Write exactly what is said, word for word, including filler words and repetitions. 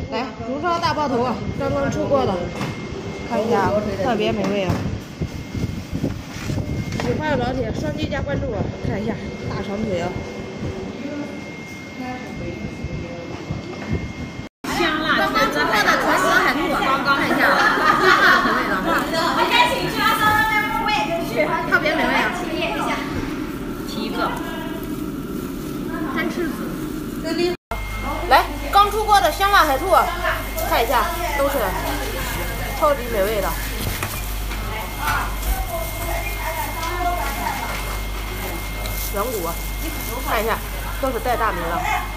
来，竹烧大爆头，刚刚出锅的，看一下，特别美味啊！喜欢的老铁双击加关注啊！看一下大长腿啊！ 香辣，刚刚出锅的豚骨海兔，刚刚看一下，香辣的味道。我先请去，他说那我也跟去，特别美味啊！体验一下，提一个，贪吃子。 来，刚出锅的香辣海兔，看一下，都是超级美味的。软骨，看一下，都是带大名的。